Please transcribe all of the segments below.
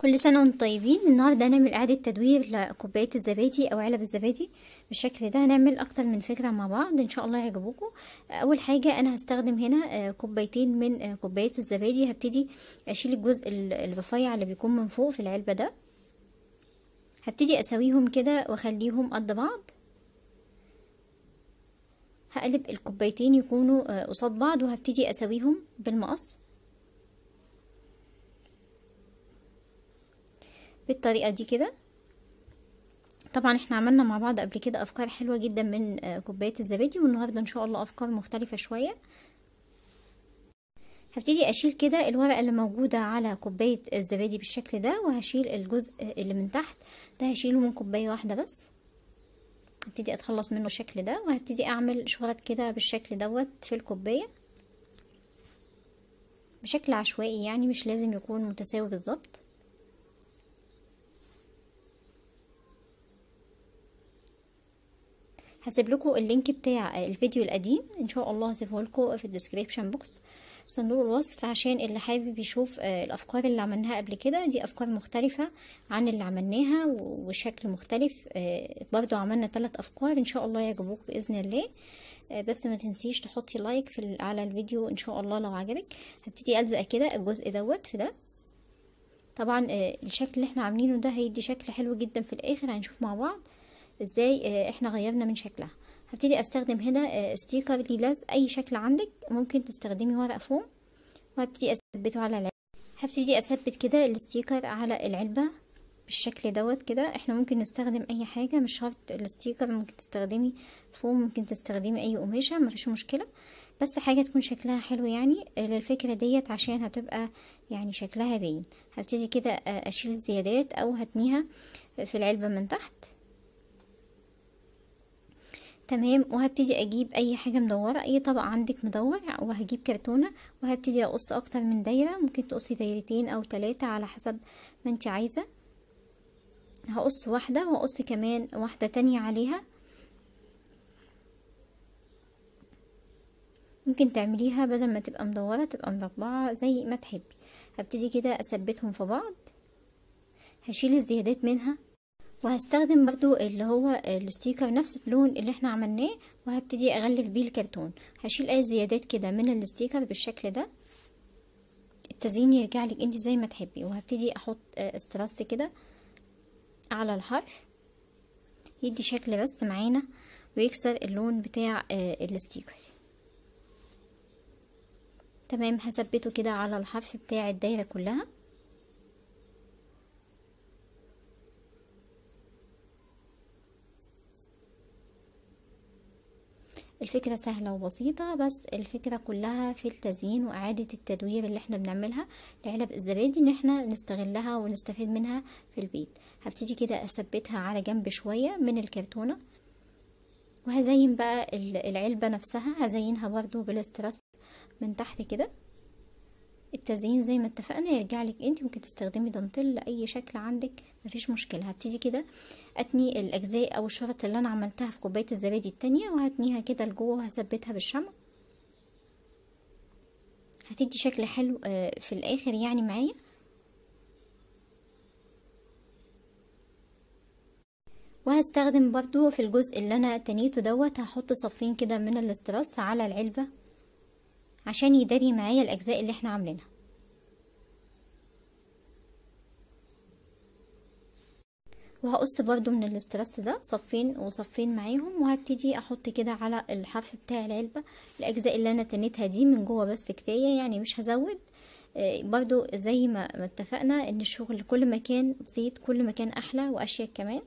كل سنة وانتم طيبين. النهاردة هنعمل إعادة تدوير لكوباية الزبادي أو علب الزبادي بالشكل ده. هنعمل أكتر من فكرة مع بعض إن شاء الله يعجبوكم. أول حاجة أنا هستخدم هنا كوبايتين من كوباية الزبادي. هبتدي أشيل الجزء الرفيع اللي بيكون من فوق في العلبة ده. هبتدي أسويهم كده وأخليهم قد بعض. هقلب الكوبايتين يكونوا قصاد بعض وهبتدي أسويهم بالمقص بالطريقة دي كده. طبعا احنا عملنا مع بعض قبل كده افكار حلوة جدا من كوباية الزبادي، والنهاردة ان شاء الله افكار مختلفة شوية. هبتدي اشيل كده الورقة اللي موجودة على كوباية الزبادي بالشكل ده، وهشيل الجزء اللي من تحت ده هشيله من كوباية واحدة بس. هبتدي اتخلص منه بالشكل ده، وهبتدي اعمل شرط كده بالشكل دوت في الكوباية بشكل عشوائي، يعني مش لازم يكون متساوي بالظبط. هسيب لكم اللينك بتاع الفيديو القديم ان شاء الله، هسيبه لكم في الديسكريبشن بوكس صندوق الوصف، عشان اللي حابب يشوف الافكار اللي عملناها قبل كده. دي افكار مختلفة عن اللي عملناها وشكل مختلف. برضو عملنا 3 افكار ان شاء الله يعجبوك باذن الله. بس ما تنسيش تحطي لايك على الفيديو ان شاء الله لو عجبك. هبتدي الزق كده الجزء دوت في ده. طبعا الشكل اللي احنا عاملينه ده هيدي شكل حلو جدا في الاخر. هنشوف مع بعض ازاي احنا غيرنا من شكلها. هبتدي استخدم هنا ستيكر للزق اي شكل عندك، ممكن تستخدمي ورق فوم، وهبتدي اثبته على العلبة. هبتدي اثبت كده الستيكر على العلبة بالشكل دوت كده. احنا ممكن نستخدم اي حاجة، مش شرط الستيكر، ممكن تستخدمي فوم، ممكن تستخدمي اي قماشة، مفيش مشكلة، بس حاجة تكون شكلها حلو يعني للفكرة ديت عشان هتبقى يعني شكلها باين. هبتدي كده اشيل الزيادات او هتنيها في العلبة من تحت. تمام. وهبتدي اجيب اي حاجه مدوره، اي طبق عندك مدور، وهجيب كرتونه وهبتدي اقص اكتر من دايره. ممكن تقصي دايرتين او 3 على حسب ما انت عايزه. هقص واحده واقص كمان واحده تانية عليها. ممكن تعمليها بدل ما تبقى مدوره تبقى مربعه زي ما تحبي. هبتدي كده اثبتهم في بعض. هشيل الزيادات منها، وهستخدم برضو اللي هو الستيكر نفس اللون اللي احنا عملناه، وهبتدي اغلف بيه الكرتون. هشيل اي زيادات كده من الستيكر بالشكل ده. التزيين يرجع لك انت زي ما تحبي. وهبتدي احط استرس كده على الحرف، يدي شكل بس معانا ويكسر اللون بتاع الستيكر. تمام. هثبته كده على الحرف بتاع الدايرة كلها. الفكرة سهلة وبسيطة، بس الفكرة كلها في التزيين وإعادة التدوير اللي احنا بنعملها لعلب الزبادي، ان احنا نستغلها ونستفيد منها في البيت. هبتدي كده اثبتها على جنب شوية من الكرتونة، وهزين بقى العلبة نفسها. هزينها برضو بالاسترس من تحت كده. التزيين زي ما اتفقنا يرجع لك انت، ممكن تستخدمي دانتيل لاي شكل عندك مفيش مشكله. هبتدي كده اتني الاجزاء او الشرط اللي انا عملتها في كوبايه الزبادي التانية، وهتنيها كده لجوه وهثبتها بالشمع. هتدي شكل حلو في الاخر يعني معايا. وهستخدم برضو في الجزء اللي انا تنيته دوت، هحط صفين كده من الاسترس على العلبه عشان يداري معايا الاجزاء اللي احنا عاملينها. وهقص برضو من الاسترس ده صفين وصفين معاهم، وهبتدي احط كده على الحرف بتاع العلبة الاجزاء اللي انا تنيتها دي من جوه بس كفاية، يعني مش هزود. برضو زي ما اتفقنا ان الشغل كل ما كان بسيط كل ما كان احلى واشيك كمان.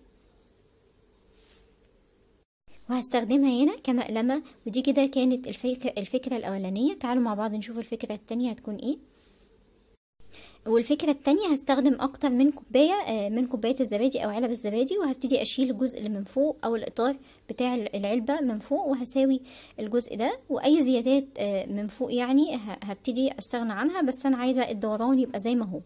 وهستخدمها هنا كمقلمة. ودي كده كانت الفكرة الاولانية. تعالوا مع بعض نشوف الفكرة التانية هتكون ايه. والفكرة التانية هستخدم اكتر من كوباية من كوباية الزبادي او علب الزبادي، وهبتدي اشيل الجزء اللي من فوق او الاطار بتاع العلبة من فوق، وهساوي الجزء ده. واي زيادات من فوق يعني هبتدي استغنى عنها، بس انا عايزة الدوران يبقى زي ما هو.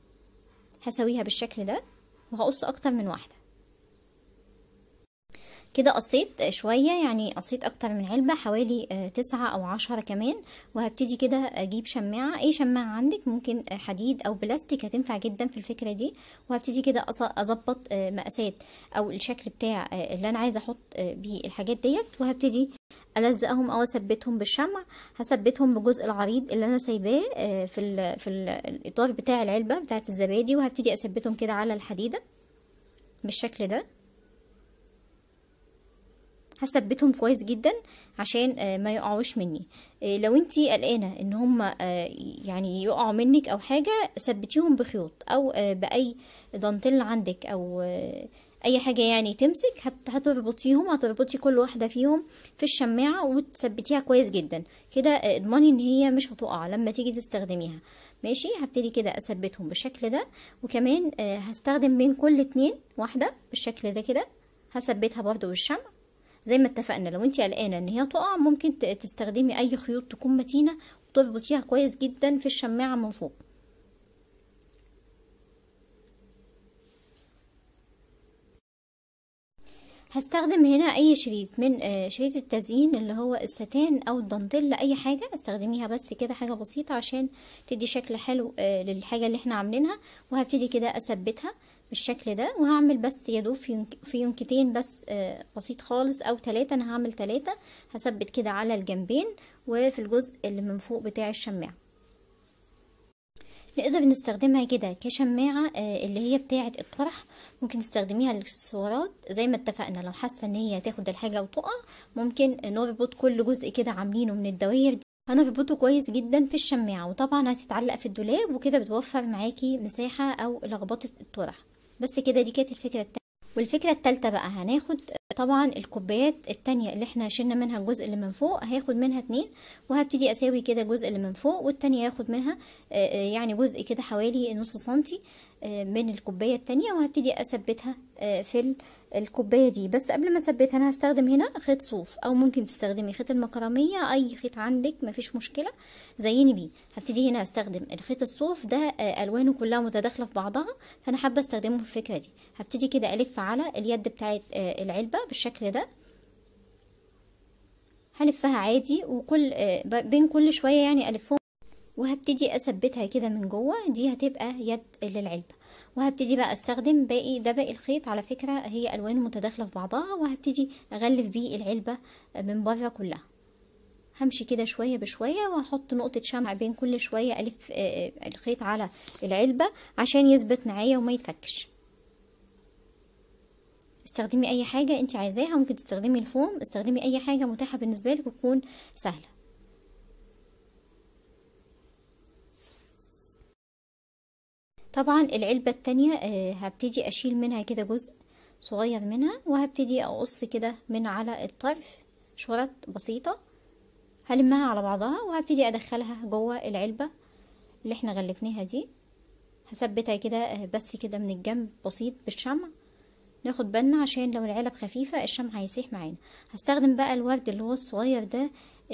هسويها بالشكل ده، وهقص اكتر من واحدة كده قصيت شوية، يعني قصيت اكتر من علبة، حوالي 9 أو 10 كمان. وهبتدي كده اجيب شماعة، اي شماعة عندك، ممكن حديد او بلاستيك، هتنفع جدا في الفكرة دي. وهبتدي كده اظبط مقاسات او الشكل بتاع اللي انا عايزة احط بيه الحاجات ديت. وهبتدي الزقهم او اثبتهم بالشمع. هثبتهم بالجزء العريض اللي انا سايباه في الاطار بتاع العلبة بتاعة الزبادي، وهبتدي اثبتهم كده على الحديدة بالشكل ده. هثبتهم كويس جدا عشان ما يقعوش مني. لو انتي قلقانه ان هم يعني يقعوا منك او حاجه، ثبتيهم بخيوط او باي دانتيل عندك، او اي حاجه يعني تمسك. هتربطي كل واحده فيهم في الشماعه وتثبتيها كويس جدا كده. اضمني ان هي مش هتقع لما تيجي تستخدميها. ماشي، هبتدي كده اثبتهم بالشكل ده. وكمان هستخدم بين كل اتنين واحده بالشكل ده كده، هثبتها برضو بالشمع زي ما اتفقنا. لو انتي قلقانه ان هي تقع، ممكن تستخدمي اي خيوط تكون متينه وتربطيها كويس جدا في الشماعه من فوق. هستخدم هنا اي شريط من شريط التزيين اللي هو الستان او الدانتيل، اي حاجه استخدميها بس كده، حاجه بسيطه عشان تدي شكل حلو للحاجه اللي احنا عاملينها. وهبتدي كده اثبتها بالشكل ده، وهعمل بس يدوب في ينكتين بس بسيط خالص او 3. انا هعمل 3. هثبت كده على الجنبين وفي الجزء اللي من فوق بتاع الشماعه. نقدر نستخدمها كده كشماعة اللي هي بتاعة الطرح. ممكن تستخدميها للاكسسوارات زي ما اتفقنا. لو حاسة ان هي تاخد الحاجة وتقع، ممكن نربط كل جزء كده عاملينه من الدوائر دي، هنربطه كويس جدا في الشماعة. وطبعا هتتعلق في الدولاب، وكده بتوفر معاكي مساحة او لخبطة الطرح. بس كده دي كانت الفكرة التانية. والفكرة التالتة بقى، هناخد طبعا الكوبايات التانية اللي احنا شلنا منها الجزء اللي من فوق، هاخد منها 2. وهبتدي اساوي كده الجزء اللي من فوق، والتانية هاخد منها يعني جزء كده حوالي نص سنتي من الكوباية التانية. وهبتدي اثبتها في الكوباية دي. بس قبل ما اثبتها انا هستخدم هنا خيط صوف، او ممكن تستخدمي خيط المكرمية، اي خيط عندك مفيش مشكلة زيني بيه. هبتدي هنا استخدم الخيط الصوف ده، الوانه كلها متداخلة في بعضها، فانا حابة استخدمه في الفكرة دي. هبتدي كده الف على اليد بتاعت العلبة بالشكل ده، هلفها عادي، وكل بين كل شوية يعني الفهم. وهبتدي اثبتها كده من جوه، دي هتبقى يد للعلبة. وهبتدي بقى استخدم باقي الخيط، على فكرة هي الوانه متداخلة في بعضها. وهبتدي اغلف بيه العلبة من بره كلها. همشي كده شوية بشوية، وهحط نقطة شمع بين كل شوية، الف الخيط على العلبة عشان يثبت معايا وما يتفكش. استخدمي اي حاجة انت عايزاها، ممكن تستخدمي الفوم، استخدمي اي حاجة متاحة بالنسبة لك وتكون سهلة. طبعا العلبة التانية هبتدي اشيل منها كده جزء صغير منها، وهبتدي اقص كده من على الطرف شرط بسيطة، هلمها على بعضها، وهبتدي ادخلها جوه العلبة اللي احنا غلفناها دي. هثبتها كده بس كده من الجنب بسيط بالشمع. ناخد بالنا عشان لو العلب خفيفة الشمع هيسيح معانا. هستخدم بقى الورد اللي هو الصغير ده.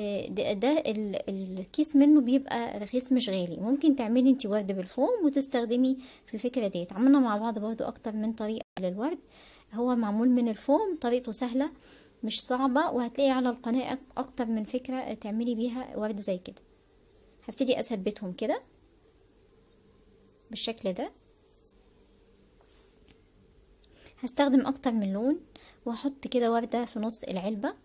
الكيس منه بيبقى رخيص مش غالي. ممكن تعملي انتي ورد بالفوم وتستخدمي في الفكرة ديت. عملنا مع بعض برضو اكتر من طريقة للورد. هو معمول من الفوم، طريقته سهلة مش صعبة، وهتلاقي على القناة اكتر من فكرة تعملي بيها ورد زي كده. هبتدي اثبتهم كده بالشكل ده. هستخدم اكتر من لون، وهحط كده وردة في نص العلبة.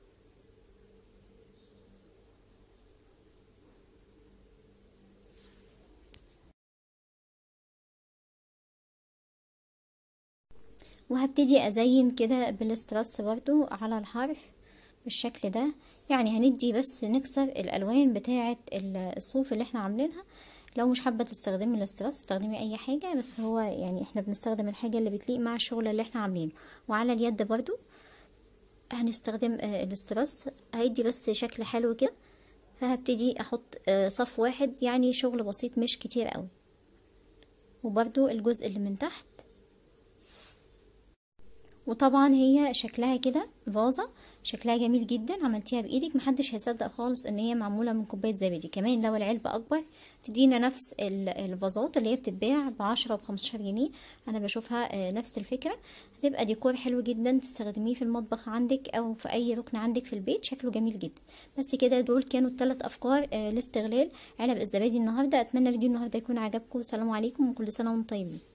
وهبتدي ازين كده بالاسترس برضو على الحرف بالشكل ده. يعني هندي بس نكسر الالوان بتاعة الصوف اللي احنا عاملينها. لو مش حابة تستخدمي الاسترس استخدمي اي حاجة، بس هو يعني احنا بنستخدم الحاجة اللي بتليق مع الشغل اللي احنا عاملينه. وعلى اليد برضو هنستخدم الاسترس، هيدي بس شكل حلو كده. فهبتدي احط صف واحد، يعني شغل بسيط مش كتير قوي. وبرضو الجزء اللي من تحت. وطبعا هي شكلها كده فازة، شكلها جميل جدا، عملتيها بايدك، محدش هيصدق خالص ان هي معموله من كوبايه زبادي. كمان لو العلبه اكبر تدينا نفس الفازات اللي هي بتتباع ب10 و15 جنيه، انا بشوفها نفس الفكره. هتبقى ديكور حلو جدا تستخدميه في المطبخ عندك او في اي ركن عندك في البيت، شكله جميل جدا. بس كده دول كانوا الثلاث افكار لاستغلال علب الزبادي النهارده. اتمنى فيديو النهارده يكون عجبكم. السلام عليكم وكل سنه وانتم طيبين.